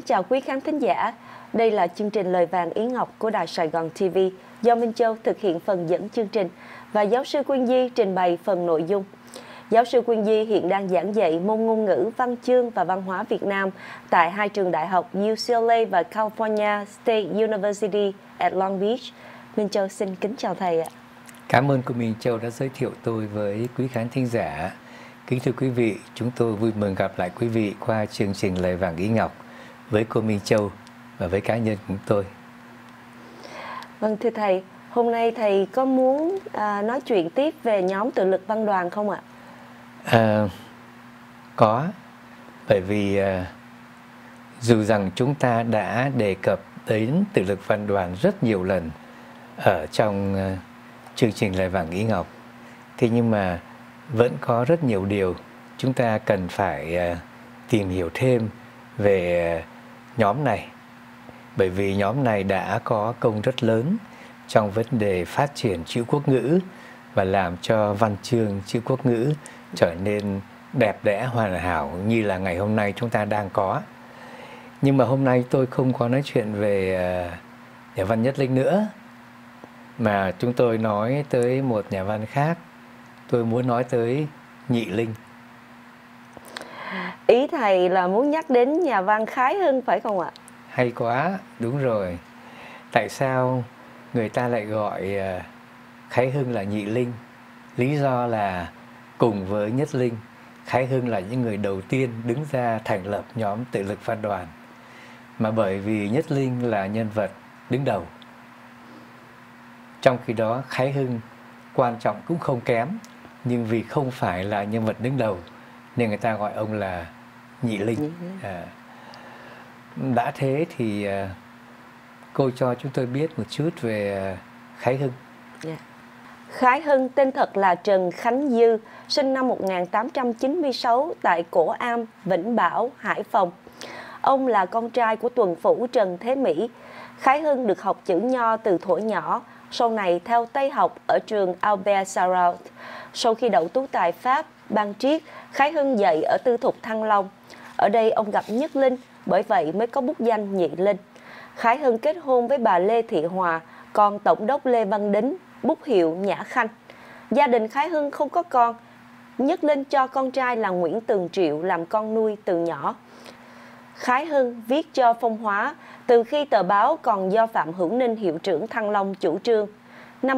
chào quý khán thính giả. Đây là chương trình Lời Vàng Ý Ngọc của Đài Sài Gòn TV do Minh Châu thực hiện phần dẫn chương trình và giáo sư Quyên Di trình bày phần nội dung. Giáo sư Quyên Di hiện đang giảng dạy môn ngôn ngữ, văn chương và văn hóa Việt Nam tại hai trường đại học UCLA và California State University at Long Beach. Minh Châu xin kính chào thầy ạ. Cảm ơn cô Minh Châu đã giới thiệu tôi với quý khán thính giả. Kính thưa quý vị, chúng tôi vui mừng gặp lại quý vị qua chương trình Lời Vàng Ý Ngọc với cô Minh Châu và với cá nhân của tôi. Vâng, thưa thầy, hôm nay thầy có muốn nói chuyện tiếp về nhóm tự lực văn đoàn không ạ? Có, bởi vì dù rằng chúng ta đã đề cập đến tự lực văn đoàn rất nhiều lần ở trong chương trình Lời Vàng Ý Ngọc, thế nhưng mà vẫn có rất nhiều điều chúng ta cần phải tìm hiểu thêm về nhóm này. Bởi vì nhóm này đã có công rất lớn trong vấn đề phát triển chữ quốc ngữ và làm cho văn chương chữ quốc ngữ trở nên đẹp đẽ hoàn hảo như là ngày hôm nay chúng ta đang có. Nhưng mà hôm nay tôi không có nói chuyện về nhà văn Nhất Linh nữa, mà chúng tôi nói tới một nhà văn khác. Tôi muốn nói tới Nhị Linh. Ý thầy là muốn nhắc đến nhà văn Khái Hưng phải không ạ? Hay quá, đúng rồi. Tại sao người ta lại gọi Khái Hưng là Nhị Linh? Lý do là cùng với Nhất Linh, Khái Hưng là những người đầu tiên đứng ra thành lập nhóm tự lực văn đoàn. Mà bởi vì Nhất Linh là nhân vật đứng đầu, trong khi đó Khái Hưng quan trọng cũng không kém, nhưng vì không phải là nhân vật đứng đầu nên người ta gọi ông là Nhị Linh. Đã thế thì cô cho chúng tôi biết một chút về Khái Hưng. Khái Hưng tên thật là Trần Khánh Dư, sinh năm 1896 tại Cổ Am, Vĩnh Bảo, Hải Phòng. Ông là con trai của tuần phủ Trần Thế Mỹ. Khái Hưng được học chữ nho từ thuở nhỏ, sau này theo Tây học ở trường Albert Sarraut. Sau khi đậu tú tài Pháp, ban triết, Khái Hưng dạy ở tư thục Thăng Long. Ở đây ông gặp Nhất Linh, bởi vậy mới có bút danh Nhị Linh. Khái Hưng kết hôn với bà Lê Thị Hòa, con tổng đốc Lê Văn Đính, bút hiệu Nhã Khanh. Gia đình Khái Hưng không có con. Nhất Linh cho con trai là Nguyễn Tường Triệu làm con nuôi từ nhỏ. Khái Hưng viết cho Phong Hóa từ khi tờ báo còn do Phạm Hữu Ninh hiệu trưởng Thăng Long chủ trương. Năm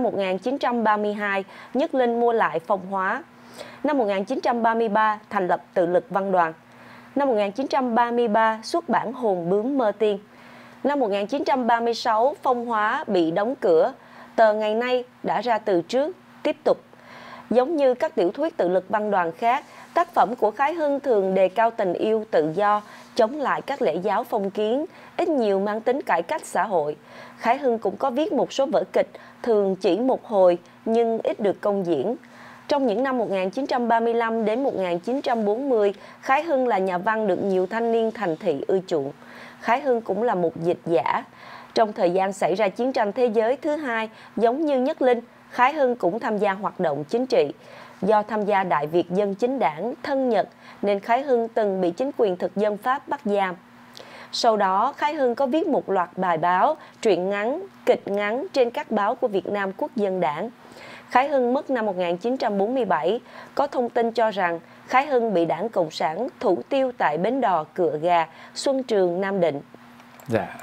1932, Nhất Linh mua lại Phong Hóa. Năm 1933, thành lập tự lực văn đoàn. Năm 1933, xuất bản Hồn Bướm Mơ Tiên. Năm 1936, Phong Hóa bị đóng cửa. Tờ ngày nay đã ra từ trước, tiếp tục. Giống như các tiểu thuyết tự lực văn đoàn khác, tác phẩm của Khái Hưng thường đề cao tình yêu tự do, chống lại các lễ giáo phong kiến, ít nhiều mang tính cải cách xã hội. Khái Hưng cũng có viết một số vở kịch, thường chỉ một hồi nhưng ít được công diễn. Trong những năm 1935 đến 1940, Khái Hưng là nhà văn được nhiều thanh niên thành thị ưa chuộng. Khái Hưng cũng là một dịch giả. Trong thời gian xảy ra chiến tranh thế giới thứ hai, giống như Nhất Linh, Khái Hưng cũng tham gia hoạt động chính trị. Do tham gia Đại Việt Dân Chính Đảng, thân Nhật, nên Khái Hưng từng bị chính quyền thực dân Pháp bắt giam. Sau đó, Khái Hưng có viết một loạt bài báo, truyện ngắn, kịch ngắn trên các báo của Việt Nam Quốc dân Đảng. Khái Hưng mất năm 1947, có thông tin cho rằng Khái Hưng bị Đảng Cộng sản thủ tiêu tại bến đò Cựa Gà, Xuân Trường, Nam Định. Dạ,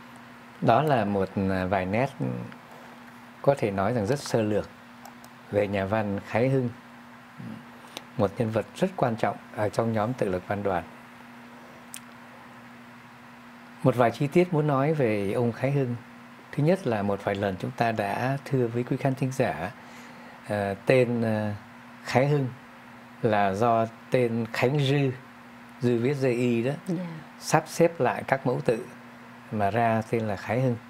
đó là một vài nét có thể nói rằng rất sơ lược về nhà văn Khái Hưng, một nhân vật rất quan trọng ở trong nhóm tự lực văn đoàn. Một vài chi tiết muốn nói về ông Khái Hưng. Thứ nhất là một vài lần chúng ta đã thưa với quý khán thính giả, tên Khái Hưng là do tên Khánh Dư, Dư viết Di đó, sắp xếp lại các mẫu tự mà ra tên là Khái Hưng.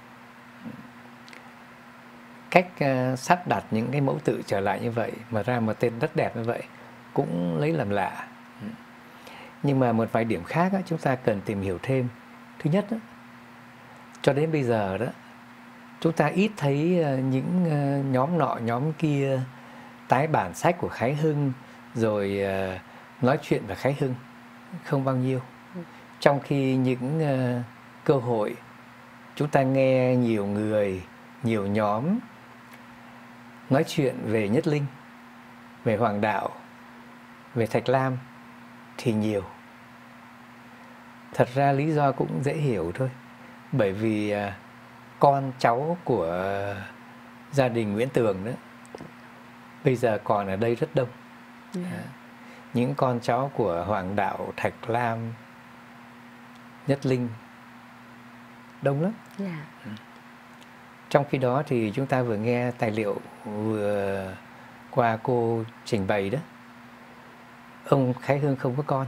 Cách sắp đặt những cái mẫu tự trở lại như vậy mà ra một tên rất đẹp như vậy cũng lấy làm lạ. Nhưng mà một vài điểm khác chúng ta cần tìm hiểu thêm. Thứ nhất, cho đến bây giờ đó, chúng ta ít thấy những nhóm nọ nhóm kia tái bản sách của Khái Hưng rồi nói chuyện về Khái Hưng, không bao nhiêu. trong khi những cơ hội chúng ta nghe nhiều người, nhiều nhóm nói chuyện về Nhất Linh, về Hoàng Đạo, về Thạch Lam thì nhiều. Thật ra lý do cũng dễ hiểu thôi. Bởi vì con cháu của gia đình Nguyễn Tường đó bây giờ còn ở đây rất đông. Những con cháu của Hoàng Đạo, Thạch Lam, Nhất Linh đông lắm. Trong khi đó thì chúng ta vừa nghe tài liệu vừa qua cô trình bày đó, ông Khái Hưng không có con.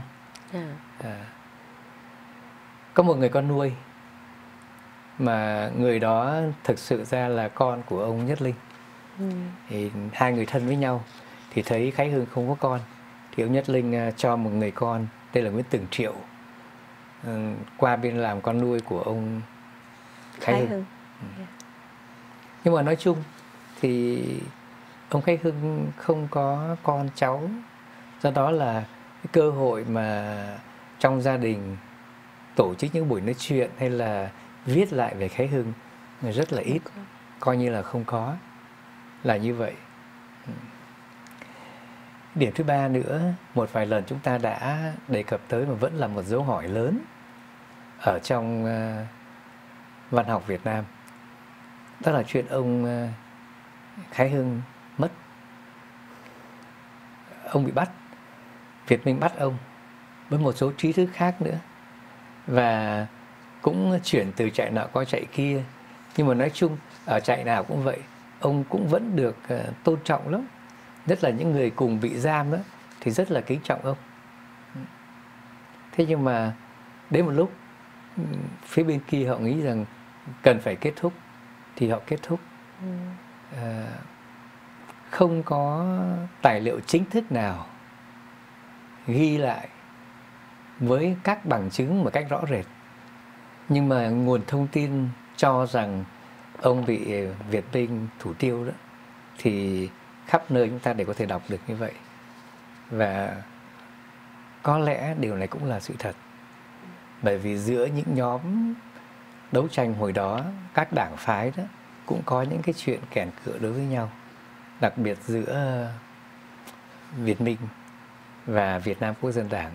Có một người con nuôi, mà người đó thực sự ra là con của ông Nhất Linh. Thì hai người thân với nhau, thì thấy Khái Hưng không có con, thì ông Nhất Linh cho một người con, đây là Nguyễn Tường Triệu, qua bên làm con nuôi của ông Khái Hưng. Nhưng mà nói chung thì ông Khái Hưng không có con cháu, do đó là cái cơ hội mà trong gia đình tổ chức những buổi nói chuyện hay là viết lại về Khái Hưng rất là ít, coi như là không có, là như vậy. Điểm thứ ba nữa, một vài lần chúng ta đã đề cập tới mà vẫn là một dấu hỏi lớn ở trong văn học Việt Nam, đó là chuyện ông Khái Hưng mất. Ông bị bắt, Việt Minh bắt ông với một số trí thức khác nữa, và cũng chuyển từ trại nọ qua trại kia. Nhưng mà nói chung ở trại nào cũng vậy, ông cũng vẫn được tôn trọng lắm. Nhất là những người cùng bị giam đó thì rất là kính trọng ông. Thế nhưng mà đến một lúc phía bên kia họ nghĩ rằng cần phải kết thúc thì họ kết thúc. Không có tài liệu chính thức nào ghi lại với các bằng chứng một cách rõ rệt, nhưng mà nguồn thông tin cho rằng ông bị Việt Minh thủ tiêu đó, thì khắp nơi chúng ta đều có thể đọc được như vậy. Và có lẽ điều này cũng là sự thật, bởi vì giữa những nhóm đấu tranh hồi đó, các đảng phái đó cũng có những cái chuyện kèn cựa đối với nhau, đặc biệt giữa Việt Minh và Việt Nam Quốc dân Đảng.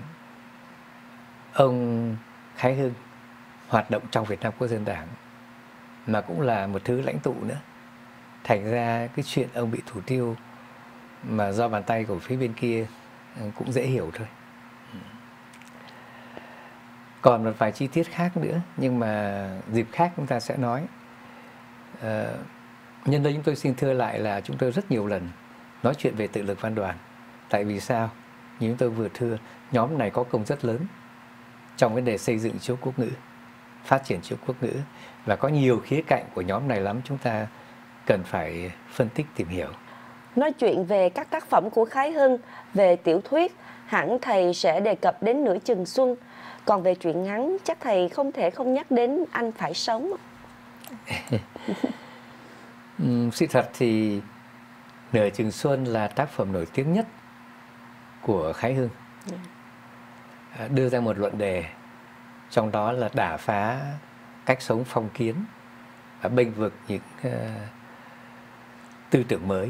Ông Khái Hưng hoạt động trong Việt Nam Quốc dân Đảng mà cũng là một thứ lãnh tụ nữa, thành ra cái chuyện ông bị thủ tiêu mà do bàn tay của phía bên kia cũng dễ hiểu thôi. Còn một vài chi tiết khác nữa, nhưng mà dịp khác chúng ta sẽ nói. Nhân đây chúng tôi xin thưa lại là chúng tôi rất nhiều lần nói chuyện về tự lực văn đoàn. Tại vì sao? Như chúng tôi vừa thưa, nhóm này có công rất lớn trong vấn đề xây dựng chữ quốc ngữ, phát triển chữ quốc ngữ, và có nhiều khía cạnh của nhóm này lắm chúng ta cần phải phân tích tìm hiểu. Nói chuyện về các tác phẩm của Khái Hưng, về tiểu thuyết, hẳn thầy sẽ đề cập đến Nửa Chừng Xuân. Còn về truyện ngắn, chắc thầy không thể không nhắc đến Anh Phải Sống. Sự thật thì Nửa Chừng Xuân là tác phẩm nổi tiếng nhất của Khái Hưng. Đưa ra một luận đề, trong đó là đả phá cách sống phong kiến và bênh vực những tư tưởng mới.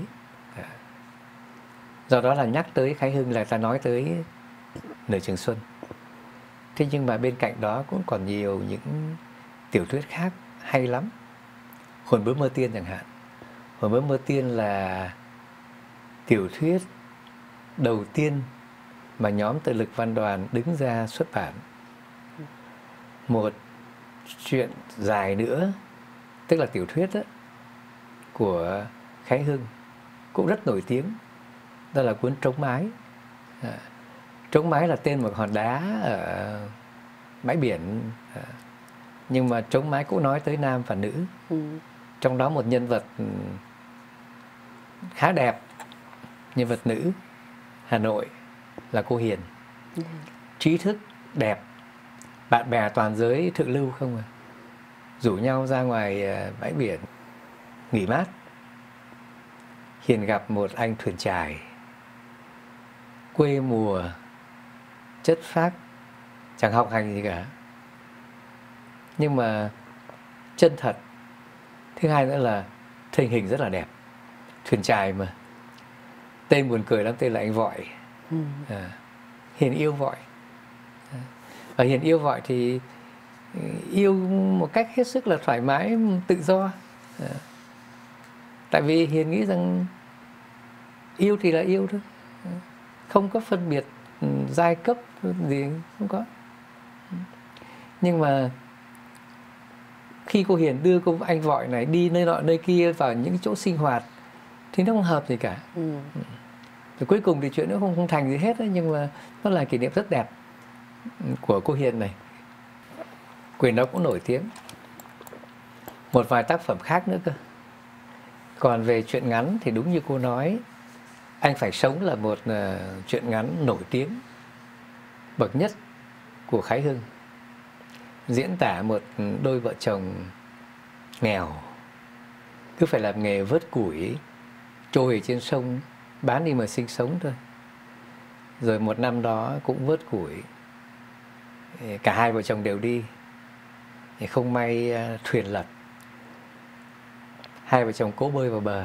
Do đó là nhắc tới Khái Hưng là ta nói tới Nửa Chừng Xuân. Thế nhưng mà bên cạnh đó cũng còn nhiều những tiểu thuyết khác hay lắm. Hồn Bướm Mơ Tiên chẳng hạn. Hồn Bướm Mơ Tiên là tiểu thuyết đầu tiên mà nhóm Tự Lực Văn đoàn đứng ra xuất bản. Một chuyện dài nữa, tức là tiểu thuyết đó, của Khái Hưng cũng rất nổi tiếng, đó là cuốn Trống Mái. Trống Mái là tên một hòn đá ở bãi biển, nhưng mà Trống Mái cũng nói tới nam và nữ. Trong đó một nhân vật khá đẹp, nhân vật nữ Hà Nội là cô Hiền. Trí thức, đẹp, bạn bè toàn giới thượng lưu không à, rủ nhau ra ngoài bãi biển nghỉ mát. Hiền gặp một anh thuyền chài, quê mùa, chất phác, chẳng học hành gì cả, nhưng mà chân thật. Thứ hai nữa là thân hình rất là đẹp, thuyền chài mà. Tên buồn cười lắm, tên là anh Vọi. Hiền yêu Vọi. Và Hiền yêu Vọi thì yêu một cách hết sức là thoải mái, tự do. Tại vì Hiền nghĩ rằng yêu thì là yêu thôi, không có phân biệt giai cấp gì, không có. Nhưng mà khi cô Hiền đưa cô anh Vọi này đi nơi nọ nơi kia, vào những chỗ sinh hoạt, thì nó không hợp gì cả. Rồi cuối cùng thì chuyện nó không thành gì hết ấy, nhưng mà nó là kỷ niệm rất đẹp của cô Hiền này. Quyển đó cũng nổi tiếng. Một vài tác phẩm khác nữa cơ. Còn về truyện ngắn thì đúng như cô nói, Anh Phải Sống là một truyện ngắn nổi tiếng bậc nhất của Khái Hưng. Diễn tả một đôi vợ chồng nghèo, cứ phải làm nghề vớt củi trôi ở trên sông, bán đi mà sinh sống thôi. Rồi một năm đó cũng vớt củi, cả hai vợ chồng đều đi, không may thuyền lật, hai vợ chồng cố bơi vào bờ,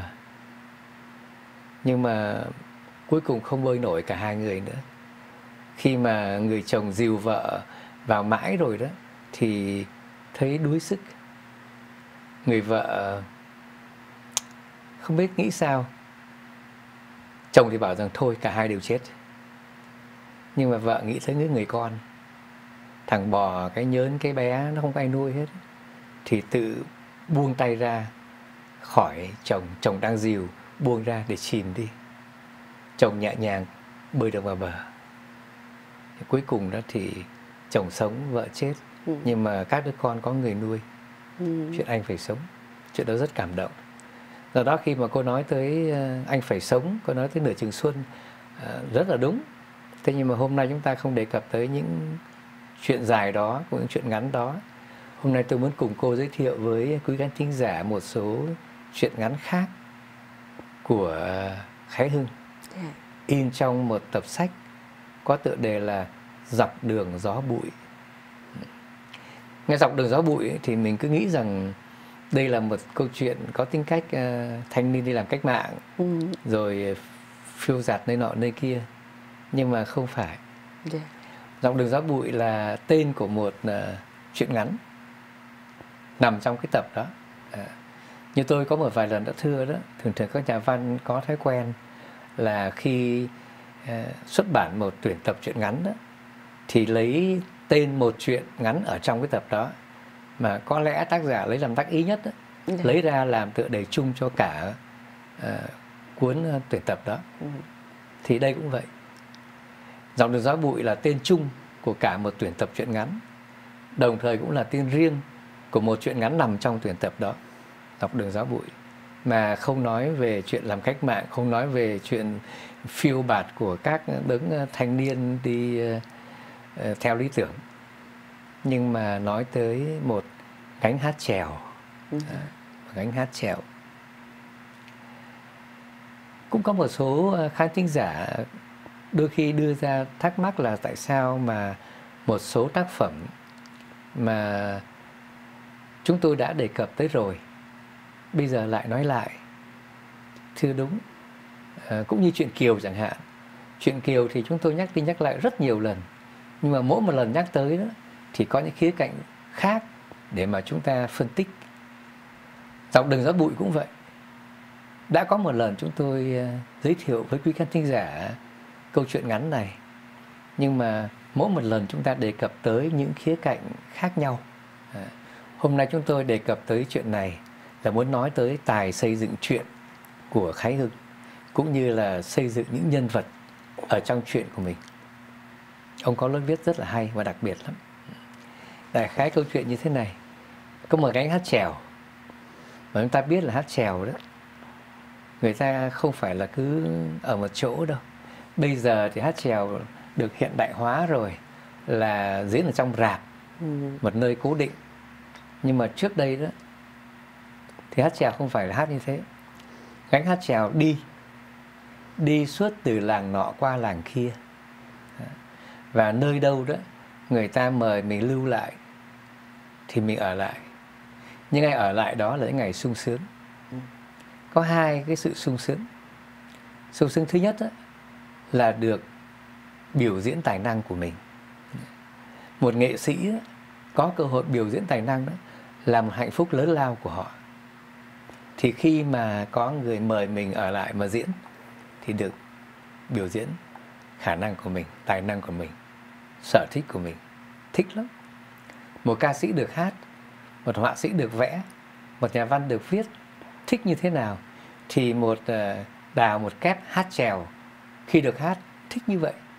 nhưng mà cuối cùng không bơi nổi cả hai người nữa. Khi mà người chồng dìu vợ vào mãi rồi đó thì thấy đuối sức. Người vợ không biết nghĩ sao, chồng thì bảo rằng thôi cả hai đều chết. Nhưng mà vợ nghĩ tới người con, thằng bò cái nhớn cái bé nó không có ai nuôi hết, thì tự buông tay ra khỏi chồng, chồng đang dìu buông ra để chìm đi. Chồng nhẹ nhàng bơi được vào bờ. Cuối cùng đó thì chồng sống, vợ chết, nhưng mà các đứa con có người nuôi. Chuyện Anh Phải Sống, chuyện đó rất cảm động. Do đó khi mà cô nói tới Anh Phải Sống, cô nói tới Nửa Chừng Xuân, rất là đúng. Thế nhưng mà hôm nay chúng ta không đề cập tới những chuyện dài đó, những chuyện ngắn đó. Hôm nay tôi muốn cùng cô giới thiệu với quý khán thính giả một số chuyện ngắn khác của Khái Hưng, in trong một tập sách có tựa đề là Dọc Đường Gió Bụi. Nghe Dọc Đường Gió Bụi thì mình cứ nghĩ rằng đây là một câu chuyện có tính cách thanh niên đi làm cách mạng, rồi phiêu dạt nơi nọ nơi kia. Nhưng mà không phải. Dọc Đường Gió Bụi là tên của một chuyện ngắn nằm trong cái tập đó. Như tôi có một vài lần đã thưa đó, thường thường các nhà văn có thói quen là khi xuất bản một tuyển tập truyện ngắn đó, thì lấy tên một truyện ngắn ở trong cái tập đó mà có lẽ tác giả lấy làm đắc ý nhất đó, lấy ra làm tựa đề chung cho cả cuốn tuyển tập đó. Thì đây cũng vậy. Dọc Đường Gió Bụi là tên chung của cả một tuyển tập truyện ngắn, đồng thời cũng là tên riêng của một truyện ngắn nằm trong tuyển tập đó, Dọc Đường Gió Bụi, mà không nói về chuyện làm cách mạng, không nói về chuyện phiêu bạt của các đấng thanh niên đi theo lý tưởng, nhưng mà nói tới một gánh hát chèo. Gánh hát chèo. Cũng có một số khán thính giả đôi khi đưa ra thắc mắc là tại sao mà một số tác phẩm mà chúng tôi đã đề cập tới rồi bây giờ lại nói lại. Thưa đúng. Cũng như chuyện Kiều chẳng hạn. Chuyện Kiều thì chúng tôi nhắc đi nhắc lại rất nhiều lần, nhưng mà mỗi một lần nhắc tới đó thì có những khía cạnh khác để mà chúng ta phân tích. Dọc Đường Gió Bụi cũng vậy. Đã có một lần chúng tôi giới thiệu với quý khán thính giả câu chuyện ngắn này, nhưng mà mỗi một lần chúng ta đề cập tới những khía cạnh khác nhau. Hôm nay chúng tôi đề cập tới chuyện này là muốn nói tới tài xây dựng chuyện của Khái Hưng, cũng như là xây dựng những nhân vật ở trong chuyện của mình. Ông có lối viết rất là hay và đặc biệt lắm. Đại khái câu chuyện như thế này. Có một gánh hát chèo, mà chúng ta biết là hát chèo đó, người ta không phải là cứ ở một chỗ đâu. Bây giờ thì hát chèo được hiện đại hóa rồi, là diễn ở trong rạp, một nơi cố định. Nhưng mà trước đây đó thì hát chèo không phải là hát như thế. Gánh hát chèo đi suốt từ làng nọ qua làng kia, và nơi đâu đó người ta mời mình lưu lại thì mình ở lại. Nhưng ngày ở lại đó là những ngày sung sướng. Có hai cái sự sung sướng. Sung sướng thứ nhất là được biểu diễn tài năng của mình. Một nghệ sĩ có cơ hội biểu diễn tài năng đó là một hạnh phúc lớn lao của họ. Thì khi mà có người mời mình ở lại mà diễn thì được biểu diễn khả năng của mình, tài năng của mình, sở thích của mình, thích lắm. Một ca sĩ được hát, một họa sĩ được vẽ, một nhà văn được viết, thích như thế nào thì một Đào, một Kép hát chèo khi được hát thích như vậy.